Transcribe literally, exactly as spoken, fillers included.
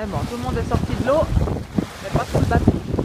Mais bon, tout le monde est sorti de l'eau, mais pas tout le bateau.